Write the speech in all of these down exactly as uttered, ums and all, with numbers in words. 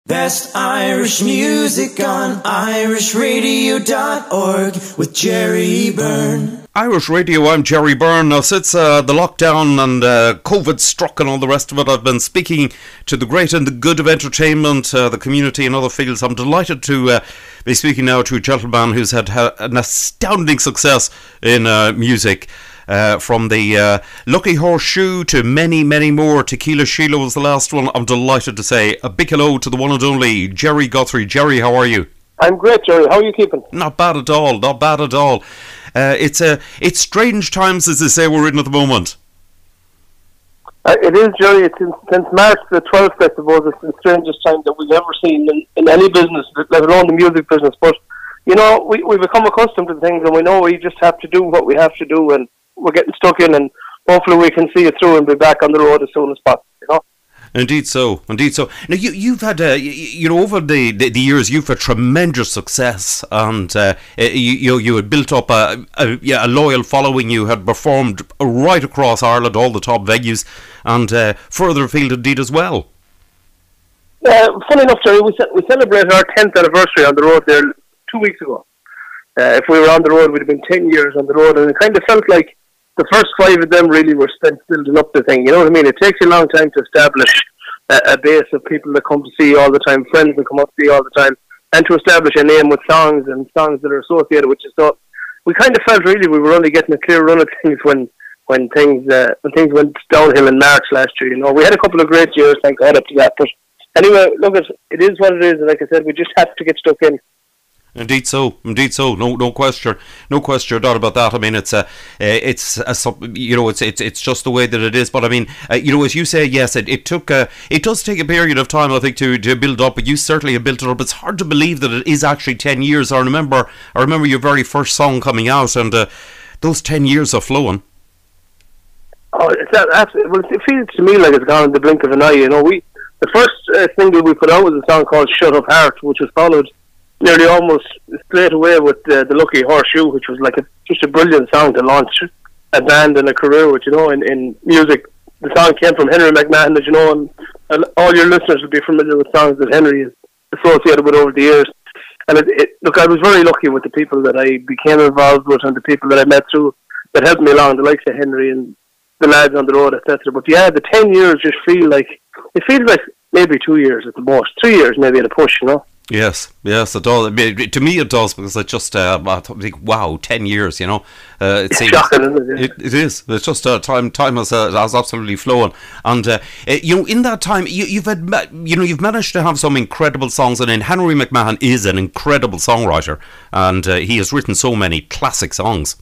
Best Irish music on irish radio dot org with Jerry Byrne. Irish Radio, I'm Jerry Byrne. Now, since uh, the lockdown and uh, COVID struck and all the rest of it, I've been speaking to the great and the good of entertainment, uh, the community and other fields. I'm delighted to uh, be speaking now to a gentleman who's had ha- an astounding success in uh, music. Uh, from the uh, Lucky Horseshoe to many, many more. Tequila Sheila was the last one. I'm delighted to say a big hello to the one and only Jerry Guthrie. Jerry, how are you? I'm great, Jerry. How are you keeping? Not bad at all. Not bad at all. Uh, it's uh, it's strange times, as they say, we're in at the moment. Uh, it is, Jerry. It's in, since March the twelfth, I suppose. It's the strangest time that we've ever seen in, in any business, let alone the music business. But, you know, we, we become accustomed to things, and we know we just have to do what we have to do, and we're getting stuck in, and hopefully we can see it through and be back on the road as soon as possible, you know? Indeed so, indeed so. Now, you, you've had, uh, you, you know, over the, the, the years, you've had tremendous success, and uh, you, you you had built up a, a, yeah, a loyal following. You had performed right across Ireland, all the top venues, and uh, further afield indeed as well. Uh, funny enough, Jerry, we, ce- we celebrated our tenth anniversary on the road there two weeks ago. Uh, if we were on the road, we'd have been ten years on the road, and it kind of felt like the first five of them really were spent building up the thing. You know what I mean? It takes a long time to establish a, a base of people that come to see you all the time, friends that come up to see you all the time, and to establish a name with songs and songs that are associated with you. So we kind of felt really we were only getting a clear run of things when when things uh, when things went downhill in March last year. You know, we had a couple of great years, thank God, up to that. But anyway, look, it, it is what it is. And like I said, we just have to get stuck in. Indeed so, indeed so. No, no question, no question or doubt about that. I mean, it's a, it's a, you know, it's it's it's just the way that it is. But I mean, uh, you know, as you say, yes, it, it took, uh, it does take a period of time, I think, to, to build up. But you certainly have built it up. It's hard to believe that it is actually ten years. I remember, I remember your very first song coming out, and uh, those ten years are flowing. Oh, it's absolutely. Well, it feels to me like it's gone in the blink of an eye. You know, we the first uh, single we put out was a song called "Shut Up Heart," which was followed nearly almost straight away with uh, the Lucky Horseshoe, which was like a, just a brilliant song to launch a band and a career with, you know, in, in music. The song came from Henry McMahon, as you know, and, and all your listeners will be familiar with songs that Henry is associated with over the years. And it, it, look, I was very lucky with the people that I became involved with and the people that I met through that helped me along, the likes of Henry and the lads on the road, et cetera. But yeah, the ten years just feel like, it feels like maybe two years at the most, three years maybe at a push, you know. Yes, yes, it does. I mean, to me, it does, because it just, uh, I think, wow, ten years, you know. Uh, it it's seems, shocking, isn't it? it? It is. It's just uh, time. Time has, uh, has absolutely flown, and uh, you know, in that time, you, you've had, you know, you've managed to have some incredible songs. And in Henry McMahon is an incredible songwriter, and uh, he has written so many classic songs.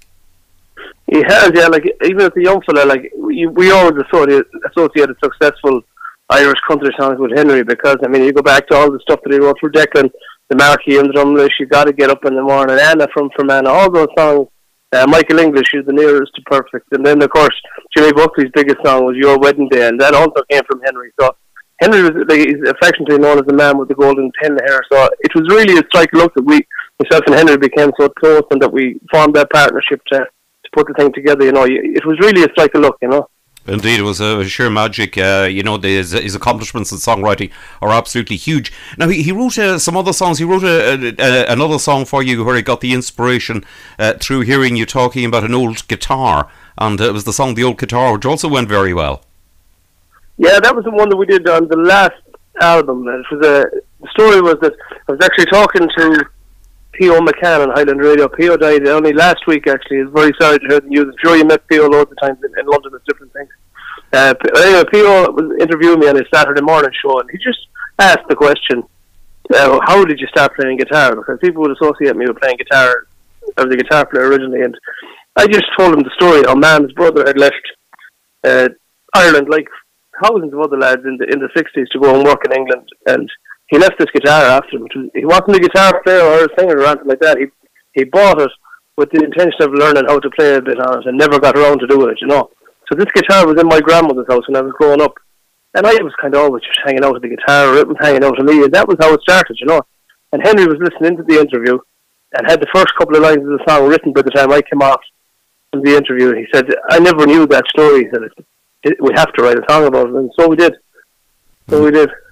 He has, yeah. Like even as a young fella, like we, we always associated, associated successful Irish country songs with Henry, because I mean, you go back to all the stuff that he wrote for Declan, the Marquee and Drumlish, You Gotta Get Up in the Morning, Anna from Fermanagh, all those songs. Uh, Michael English is the nearest to perfect, and then of course Jimmy Buckley's biggest song was Your Wedding Day, and that also came from Henry. So Henry was, like, he's affectionately known as the man with the golden ten hair. So it was really a strike of luck that we, myself and Henry, became so close, and that we formed that partnership to to put the thing together. You know, it was really a strike of luck. You know. Indeed, it was a sheer magic. Uh, you know, his, his accomplishments in songwriting are absolutely huge. Now, he, he wrote uh, some other songs. He wrote a, a, a, another song for you where he got the inspiration uh, through hearing you talking about an old guitar. And uh, it was the song The Old Guitar, which also went very well. Yeah, that was the one that we did on the last album. It was a, the story was that I was actually talking to P O McCann on Highland Radio. P O died only last week, actually. He's very sorry to hear the news. I'm sure you met P O loads of times in, in London with different things. Uh, anyway, P O was interviewing me on his Saturday morning show, and he just asked the question, uh, how did you start playing guitar? Because people would associate me with playing guitar. I was a guitar player originally, and I just told him the story. Our man's brother had left uh, Ireland, like thousands of other lads in the in the sixties, to go and work in England, and he left this guitar after him. He wasn't a guitar player or a singer or anything like that. He he bought it with the intention of learning how to play a bit on it, and never got around to doing it, you know. So this guitar was in my grandmother's house when I was growing up, and I was kind of always just hanging out with the guitar, or it was hanging out with me, and that was how it started, you know. And Henry was listening to the interview and had the first couple of lines of the song written by the time I came off from the interview. He said, I never knew that story. He said, we have to write a song about it, and so we did. So we did.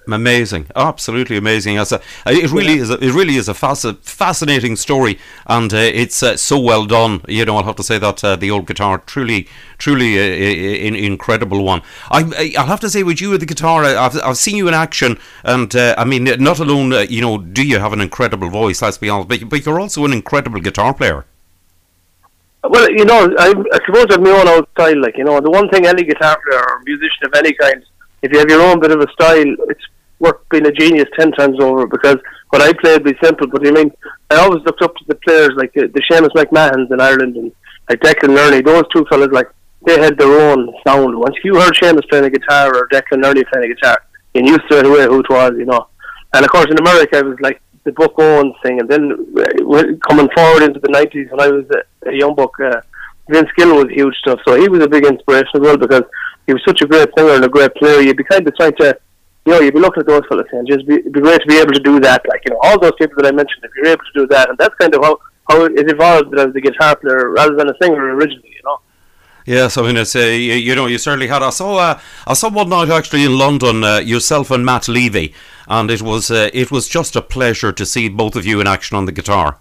Amazing, absolutely amazing. As a, it really yeah. is. A, it really is a fasc- fascinating story, and uh, it's uh, so well done. You know, I'll have to say that uh, the old guitar, truly, truly, an incredible one. I, I'll have to say, with you with the guitar, I've, I've seen you in action, and uh, I mean, not alone, uh, you know, do you have an incredible voice? Let's be honest, but, but you're also an incredible guitar player. Well, you know, I, I suppose I've my own old style. Like, you know, the one thing any guitar player or musician of any kind, if you have your own bit of a style, it's worth being a genius ten times over, because what I played would be simple, but I mean, I always looked up to the players like the, the Seamus McMahons in Ireland and like Declan Nerney. Those two fellas, like, they had their own sound. Once you heard Seamus playing a guitar or Declan Nerney playing a guitar, you knew straight away who it was, you know. And of course in America it was like the Buck Owens thing, and then uh, coming forward into the nineties when I was a, a young buck, uh, Vince Gill was huge stuff, so he was a big inspiration as well, because he was such a great singer and a great player. You'd be kind of trying to, you know, you'd be looking at those fellas saying, just be, it'd be great to be able to do that. Like, you know, all those people that I mentioned, if you're able to do that, and that's kind of how, how it evolved as a guitar player rather than a singer originally, you know. Yes, I mean, it's, uh, you, you know, you certainly had. I saw, uh, I saw one night actually in London, uh, yourself and Matt Levy, and it was, uh, it was just a pleasure to see both of you in action on the guitar.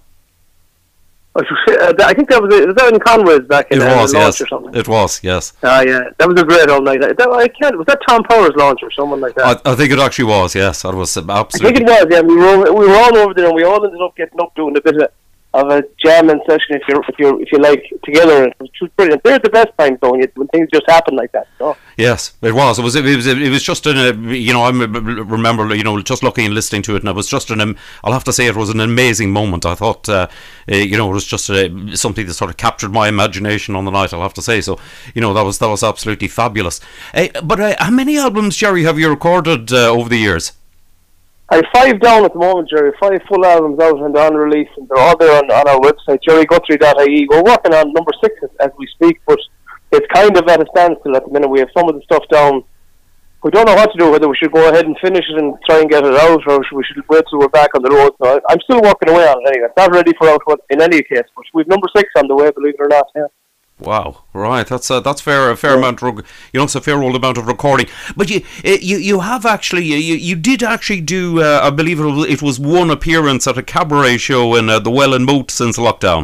I think that was it. Was that in Conway's back in it uh, was, launch yes. or something? It was, yes. Ah, uh, yeah, that was a great all night. That, I can't. Was that Tom Power's launch or someone like that? I, I think it actually was. Yes, that was absolutely. I think it was. Yeah, we were we were all over there, and we all ended up getting up doing a bit of, of a jamming session, if you if you if you like, together. It was just brilliant. They're the best times, though, when, you, when things just happen like that. You know? Yes, it was. It was. It was. It was just an. Uh, you know, I remember. You know, just looking and listening to it, and it was just an. Um, I'll have to say, it was an amazing moment. I thought, uh, uh, you know, it was just uh, something that sort of captured my imagination on the night. I'll have to say. So, you know, that was that was absolutely fabulous. Uh, but uh, how many albums, Jerry, have you recorded uh, over the years? I have five down at the moment, Jerry. Five full albums out and on release, and they're all there on, on our website, jerry guthrie dot I E. We're working on number six as, as we speak, but it's kind of at a standstill at the minute. We have some of the stuff down. We don't know what to do, whether we should go ahead and finish it and try and get it out, or we should wait till we're back on the road. So I, I'm still working away on it anyway. It's not ready for out in any case, but we've number six on the way, believe it or not. Yeah. Wow, right, that's uh, that's fair, a fair yeah. amount of, you know, it's a fair old amount of recording. But you you, you have actually, you, you did actually do, uh, I believe it was, it was one appearance at a cabaret show in uh, the Well and Moat since lockdown.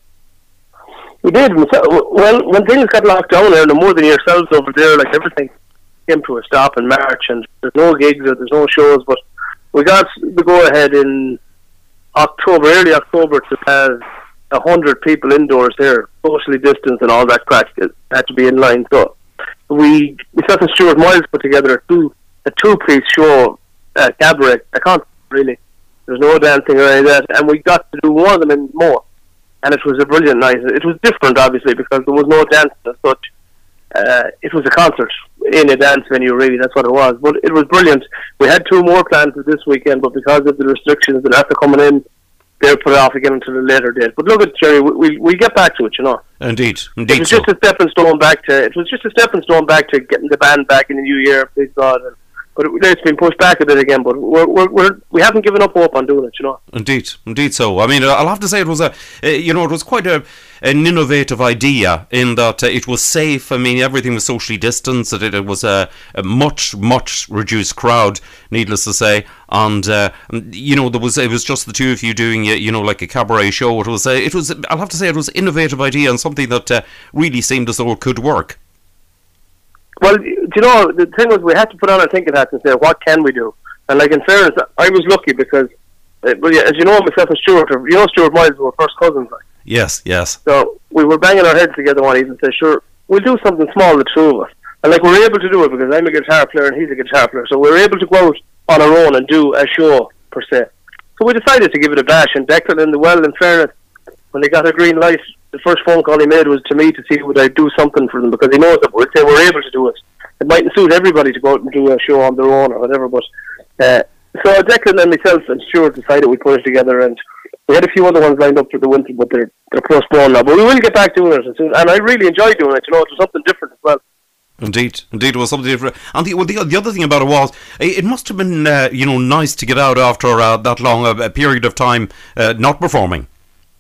We did. Well, when things got locked down there, no more than yourselves over there, like everything came to a stop in March, and there's no gigs or there's no shows, but we got the go-ahead in October, early October, to have a hundred people indoors there, socially distanced and all that crack. It had to be in line. So we, myself and Stuart Miles put together a two a two piece show, uh, cabaret. I can't really. There's no dancing or any of that, and we got to do one of them and more. And it was a brilliant night. It was different, obviously, because there was no dance as such. Uh, it was a concert in a dance venue, really. That's what it was. But it was brilliant. We had two more plans for this weekend, but because of the restrictions that after coming in, they'll put it off again until a later date. But look at Jerry, we we we'll get back to it, you know. Indeed, indeed. It was so. just a stepping stone back to. It was just a stepping stone back to getting the band back in the new year. Please God. And, but it, it's been pushed back a bit again. But we're we're, we're we haven't given up hope on doing it, you know. Indeed, indeed. So I mean, I'll have to say it was a, uh, you know, it was quite a an innovative idea in that uh, it was safe. I mean, everything was socially distanced. It, it was a, a much much reduced crowd, needless to say. And uh, you know, there was it was just the two of you doing, you know, like a cabaret show. It was uh, it was I'll have to say it was an innovative idea and something that uh, really seemed as though it could work. Well, do you know, the thing was we had to put on our thinking hats and say, what can we do? And like in fairness, I was lucky because, uh, well, yeah, as you know, myself and Stuart, you know, Stuart Miles were first cousins. Like. Yes, yes. So we were banging our heads together one evening and said, sure, we'll do something small, the two of us. And like we were able to do it because I'm a guitar player and he's a guitar player, so we were able to go out on our own and do a show per se. So we decided to give it a bash, and Declan in the Well, in fairness, when they got a green light, the first phone call he made was to me to see would I do something for them, because he knows that we'd say we're able to do it. It mightn't suit everybody to go out and do a show on their own or whatever, but uh, so Declan and myself and Stuart decided we'd put it together, and we had a few other ones lined up for the winter, but they're, they're postponed now. But we will get back doing it soon, and I really enjoy doing it. You know, it was something different as well. Indeed, indeed, it was something different. And the, well, the, the other thing about it was, it must have been, uh, you know, nice to get out after uh, that long a, a period of time uh, not performing.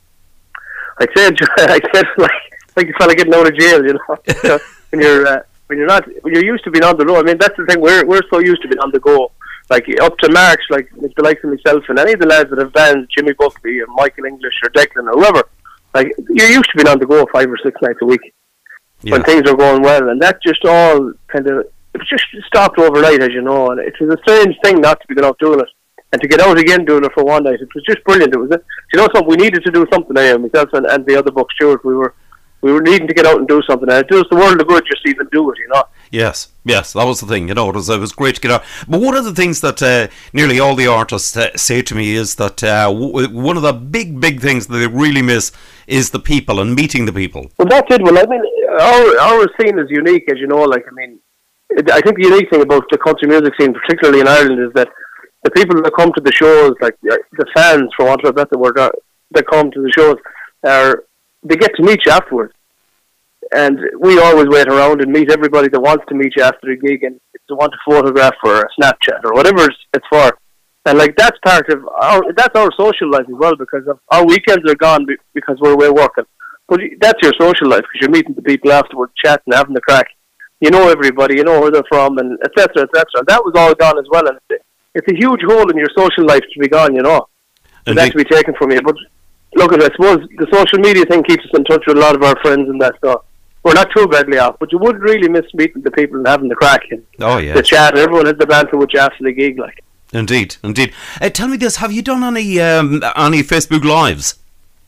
I'd say, I'd say like like a fella getting out of jail, you know, when you're uh, when you're not when you're used to being on the road. I mean, that's the thing. We're we're so used to being on the go. like up to March, like the likes of myself and any of the lads that have bands, Jimmy Buckley or Michael English or Declan or whoever, like you're used to being on the go five or six nights a week yeah. when things are going well, and that just all kind of it just stopped overnight, as you know, and it was a strange thing not to be going out doing it. And to get out again doing it for one night, it was just brilliant. It was, you know, something we needed to do something. I am myself and, and the other Buck Stewart. We were, we were needing to get out and do something. And it does the world of good just to even do it, you know. Yes, yes, that was the thing. You know, it was it was great to get out. But one of the things that uh, nearly all the artists uh, say to me is that uh, w- one of the big, big things that they really miss is the people and meeting the people. Well, that's it. Well, I mean, our our scene is unique, as you know. Like, I mean, it, I think the unique thing about the country music scene, particularly in Ireland, is that the people that come to the shows, like the fans, for want of a better word, that come to the shows, are they get to meet you afterwards. And we always wait around and meet everybody that wants to meet you after a gig, and if they want a photograph or a Snapchat or whatever it's, it's for. And like that's part of our that's our social life as well, because of, our weekends are gone be, because we're away working. But that's your social life, because you're meeting the people afterwards, chatting, having the crack. You know everybody, you know where they're from, and et cetera, et cetera. And that was all gone as well. And it's, it's a huge hole in your social life to be gone, you know. And that to be taken from you. But look, I suppose the social media thing keeps us in touch with a lot of our friends and that stuff. We're not too badly off, but you would really miss meeting the people and having the crack and oh, yeah. the chat. And everyone had the banter with you after the gig, like. Indeed, indeed. Uh, tell me this: have you done any um, any Facebook Lives?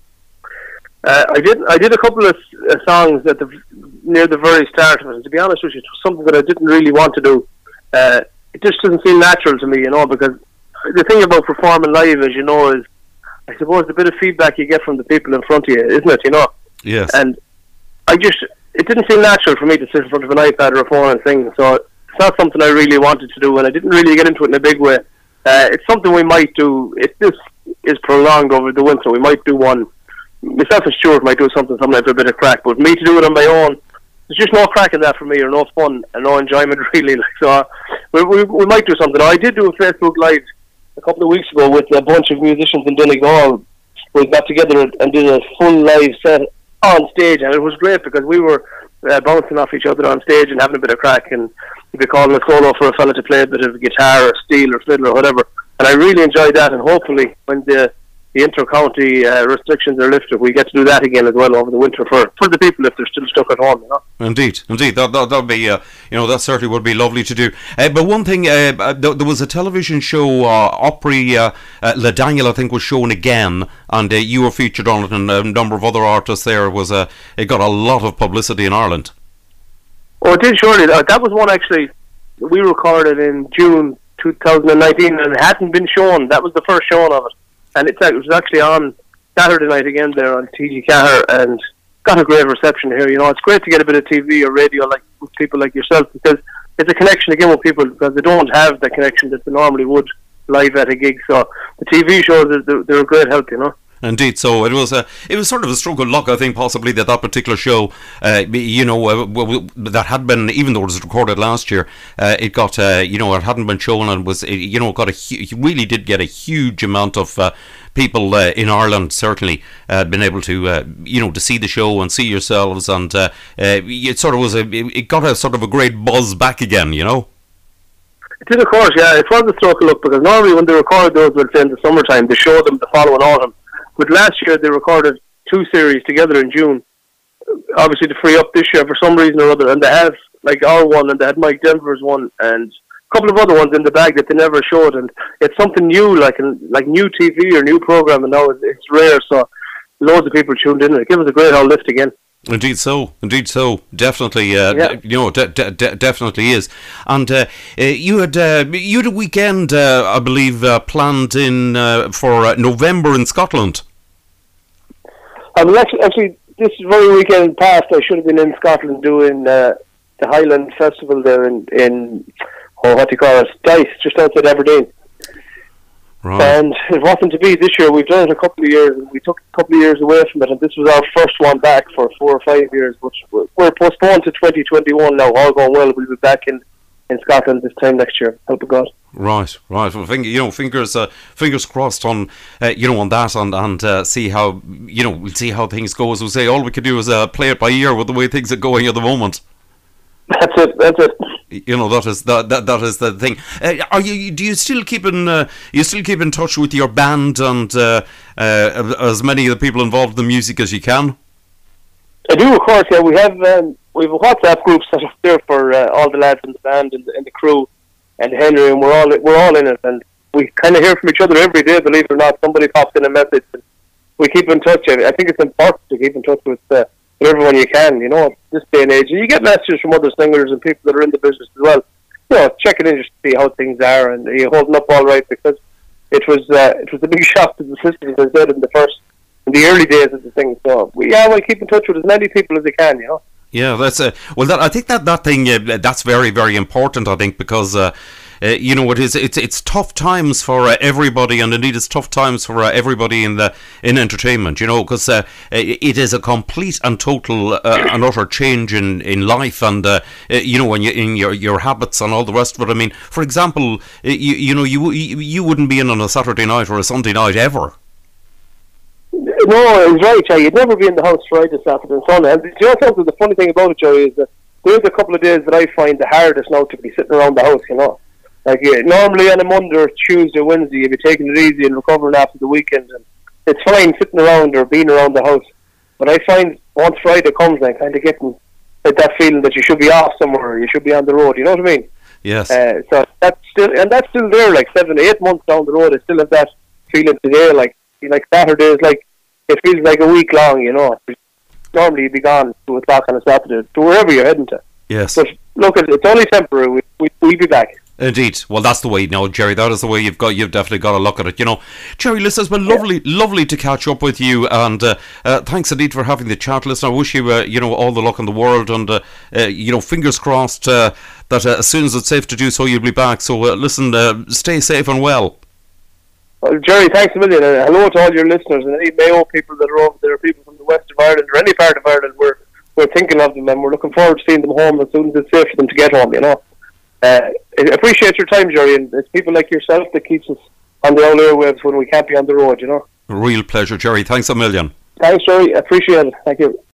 Uh, I did. I did a couple of uh, songs at the near the very start of it. And to be honest with you, it was something that I didn't really want to do. Uh, it just doesn't feel natural to me, you know, because the thing about performing live, as you know, is I suppose the bit of feedback you get from the people in front of you, isn't it? You know. Yes. And I just it didn't feel natural for me to sit in front of an iPad or a phone and sing. So it's not something I really wanted to do, and I didn't really get into it in a big way. Uh, it's something we might do if this is prolonged over the winter. We might do one. Myself and Stuart might do something sometime for a bit of crack, but me to do it on my own, there's just no crack in that for me, or no fun and no enjoyment really. Like so, uh, we, we we might do something. I did do a Facebook Live a couple of weeks ago with a bunch of musicians in Donegal. We got together and did a full live set on stage, and it was great because we were uh, bouncing off each other on stage and having a bit of crack, and you'd be calling a solo for a fella to play a bit of guitar or steel or fiddle or whatever. And I really enjoyed that, and hopefully when the the inter-county uh, restrictions are lifted, we get to do that again as well over the winter for, for the people if they're still stuck at home, you know. Indeed, indeed, that that that'd be, uh, you know, that certainly would be lovely to do. Uh, but one thing, uh, th- there was a television show, uh, Opry uh, uh, Le Daniel, I think, was shown again, and uh, you were featured on it, and a number of other artists there. It was uh, it got a lot of publicity in Ireland. Oh, it did surely. Uh, that was one actually we recorded in June two thousand nineteen, and it hadn't been shown. That was the first showing of it. And it's, it was actually on Saturday night again there on T G Cahir, and got a great reception here. You know, it's great to get a bit of T V or radio like with people like yourself, because it's a connection again with people, because they don't have the connection that they normally would live at a gig. So the T V shows, they're, they're a great help, you know. Indeed, so it was a it was sort of a stroke of luck, I think, possibly that that particular show, uh, you know, uh, that had been, even though it was recorded last year, uh, it got, uh, you know, it hadn't been shown, and was, you know, got a it really did get a huge amount of uh, people uh, in Ireland certainly uh, had been able to, uh, you know, to see the show and see yourselves, and uh, uh, it sort of was a it got a sort of a great buzz back again, you know. It did, of course, yeah. It was a stroke of luck, because normally when they record those, let's say in the summertime, they show them the following autumn. But last year they recorded two series together in June, obviously to free up this year for some reason or other, and they have like our one, and they had Mike Denver's one, and a couple of other ones in the bag that they never showed, and it's something new, like like new T V or new program, and now it's, it's rare, so loads of people tuned in, and it gave us a great old lift again. Indeed so, indeed so, definitely, uh, yeah. d- you know, d- d- d- definitely is. And uh, uh, you had uh, you had a weekend, uh, I believe, uh, planned in uh, for uh, November in Scotland. I was actually, actually this very weekend past, I should have been in Scotland doing uh, the Highland Festival there in, in oh, what do you call it, Dice, just outside Aberdeen. Right. And it wasn't to be this year. We've done it a couple of years, and we took a couple of years away from it, and this was our first one back for four or five years, but we're postponed to twenty twenty-one now. All going well, we'll be back in, in Scotland this time next year, help of God. Right, right. Well, finger, you know, fingers, uh, fingers crossed on, uh, you know, on that, and and uh, see how, you know, we'll see how things go. As we say, all we can do is uh, play it by ear with the way things are going at the moment. That's it. That's it. You know, that is that that, that is the thing. Uh, are you? Do you still keep in? Uh, you still keep in touch with your band and uh, uh, as many of the people involved in the music as you can? I do, of course. Yeah, we have um, we have a WhatsApp group set up there for uh, all the lads in the band and the, and the crew and Henry, and we're all we're all in it, and we kind of hear from each other every day. Believe it or not, somebody pops in a message, and we keep in touch. I think it's important to keep in touch with. Uh, everyone you can, you know, this day and age. And you get messages from other singers and people that are in the business as well. You know, checking in just to see how things are, and are you holding up all right? Because it was uh, it was a big shock to the system, as I said, in the first, in the early days of the thing. So we yeah, we keep in touch with as many people as we can, you know. Yeah, that's uh, well. That, I think that that thing uh, that's very very important. I think because. Uh, Uh, you know, it is. It's it's tough times for uh, everybody, and indeed, it's tough times for uh, everybody in the in entertainment. You know, because uh, it is a complete and total uh, and utter change in, in life, and uh, you know, when you in your your habits and all the rest of it. I mean, for example, you you know, you you wouldn't be in on a Saturday night or a Sunday night ever. No, it's right, Joe. You'd never be in the house Friday, Saturday, and Sunday. And you know something? The funny thing about it, Joe, is that there's a couple of days that I find the hardest now to be sitting around the house. You know. Like yeah, normally on a Monday or Tuesday, Wednesday, you'd be taking it easy and recovering after the weekend, and it's fine sitting around or being around the house. But I find once Friday comes, I'm kind of getting like that feeling that you should be off somewhere, you should be on the road. You know what I mean? Yes. Uh, so that's still, and that's still there. Like seven, eight months down the road, I still have that feeling today. Like like Saturdays, like it feels like a week long. You know, normally you'd be gone two o'clock on a Saturday to wherever you're heading to. Yes. But look, it's only temporary. We we we'll be back. Indeed. Well, that's the way now, Jerry. That is the way you've got. You've definitely got to look at it. You know, Jerry, listen, it's been lovely, yeah. lovely to catch up with you, and uh, uh, thanks indeed for having the chat. Listen, I wish you, uh, you know, all the luck in the world, and uh, uh, you know, fingers crossed uh, that uh, as soon as it's safe to do so, you'll be back. So, uh, listen, uh, stay safe and well. Well, Jerry, thanks a million, and hello to all your listeners and any Mayo people that are over there, people from the west of Ireland or any part of Ireland. We're we're thinking of them, and we're looking forward to seeing them home as soon as it's safe for them to get home. You know. Uh, I appreciate your time, Jerry, and it's people like yourself that keeps us on the old airwaves when we can't be on the road, you know. Real pleasure, Jerry. Thanks a million. Thanks, Jerry. Appreciate it. Thank you.